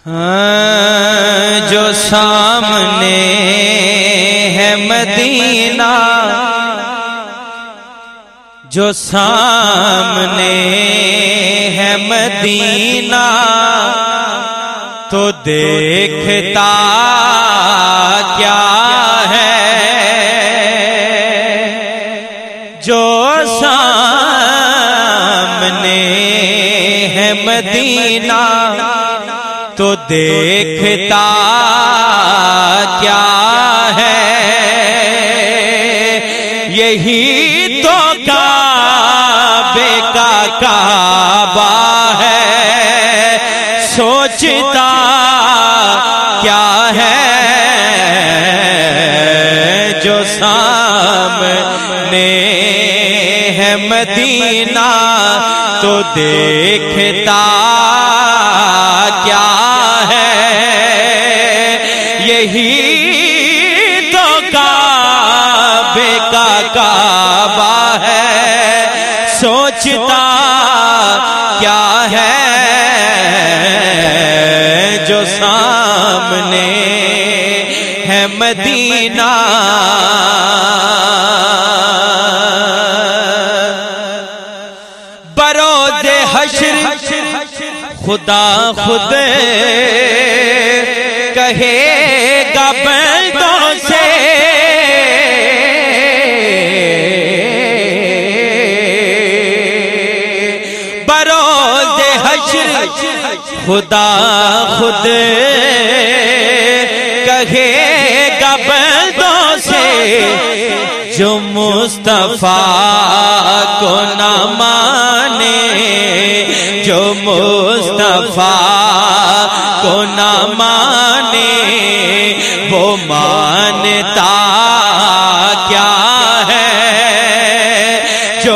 جو سامنے ہے مدینہ، جو سامنے ہے مدینہ، تو دیکھتا کیا ہے؟ جو سامنے ہے مدینہ تو دیکھتا کیا ہے؟ یہی تو کعبے کا کعبہ ہے، سوچتا کیا ہے؟ جو سامنے ہے مدینہ تو دیکھتا کیا ہے؟ یہی تو کعبے کا کعبہ ہے، سوچتا کیا ہے؟ جو سامنے ہے مدینہ، بروز حشر خدا خود کہے گا بندوں سے، بروز حشر خدا خود کہے گا بندوں سے، جو مصطفیٰ کو نہ مانے، جو مصطفیٰ کو نہ مانے، وہ مانتا کیا ہے؟ جو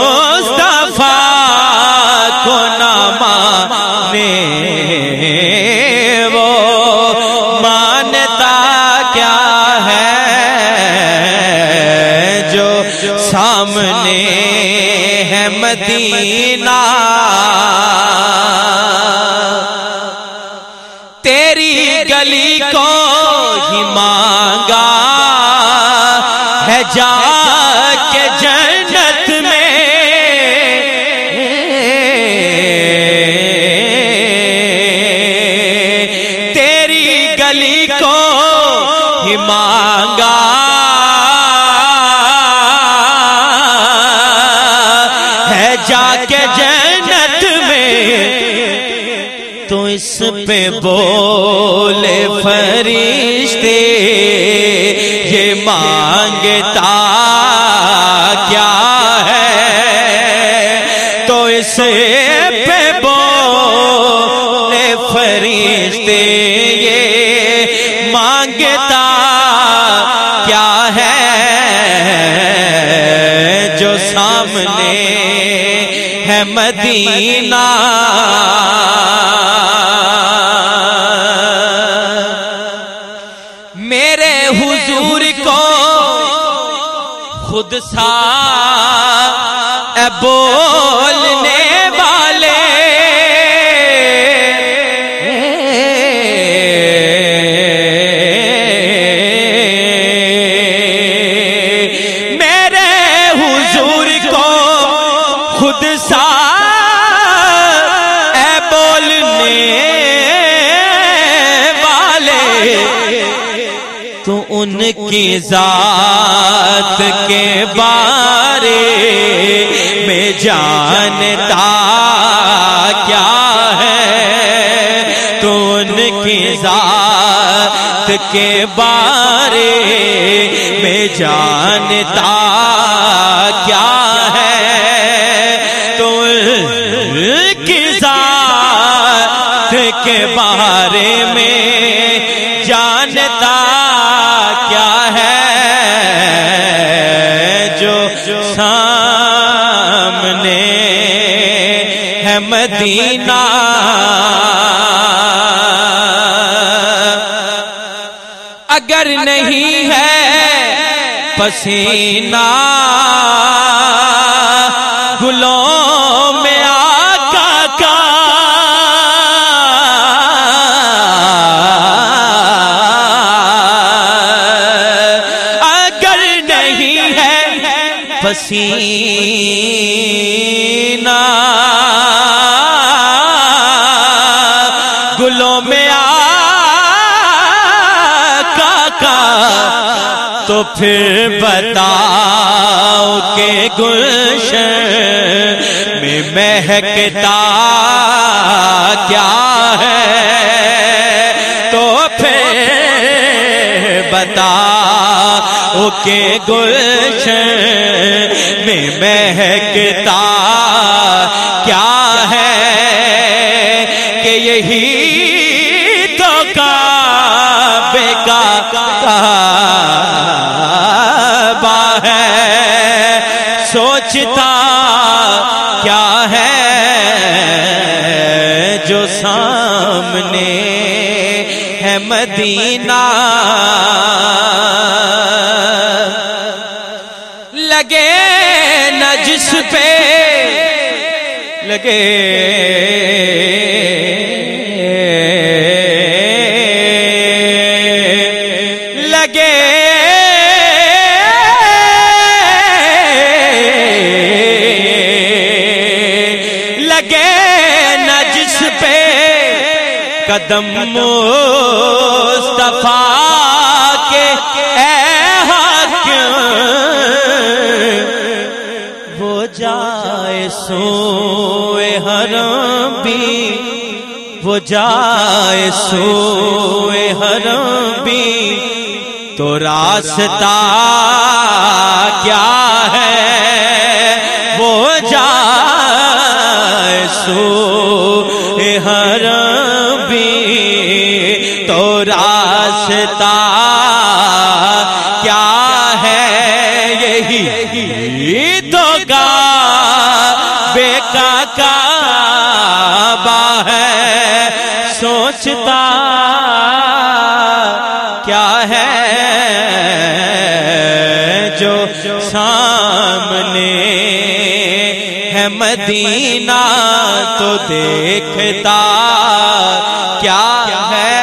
مصطفیٰ کو نہ مانے، وہ مانتا کیا ہے؟ جو سامنے ہے مدینہ، تیری گلی کو ہی مانگا ہے جا کے جنت میں، تیری گلی کو ہی مانگا ہے جا کے جنت میں، تو اس پہ بولے فرشتے یہ مانگتا کیا ہے؟ تو اس پہ بولے فرشتے یہ مانگتا کیا ہے؟ جو سامنے ہے مدینہ، میرے حضور کو خود سا بولنے والے، میرے حضور کو خود سا بولنے والے، تو ان کی ذات کے بارے میں جانتا کیا ہے؟ تو ان کی ذات کے بارے میں جانتا کیا ہے؟ تو ان کی ذات کے بارے میں جانتا کیا ہے؟ جو سامنے ہے مدینہ، اگر نہیں ہے پسینہ گلوں میں آقا کا، پھر بتاؤ کہ گلشن میں مہکتا کیا ہے، تو پھر بتاؤ کہ گلشن میں مہکتا کیا ہے، کہ یہی تو کعبے کا کعبہ ہے، سوچتا کیا ہے جو سامنے ہے مدینہ، لگے نہ جس پہ لگے قدم مصطفیٰ کے اے حاکم، وہ جائے سوئے حرم بھی، وہ جائے سوئے حرم بھی، تو راستہ کیا ہے، وہ جائے سوئے حرم تو راستہ کیا ہے، یہی تو کعبے کا کعبہ ہے، سوچتا کیا ہے جو سامنے ہے مدینہ، تو دیکھتا کیا ہے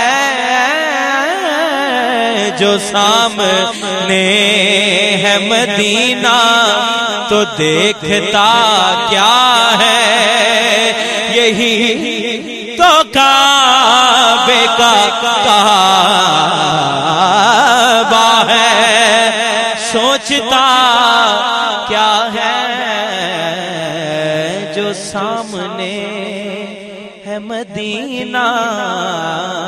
جو سامنے ہے مدینہ، تو دیکھتا کیا ہے، یہی تو کعبے کا کعبہ ہے، سوچتا کیا ہے جو سامنے ہے مدینہ۔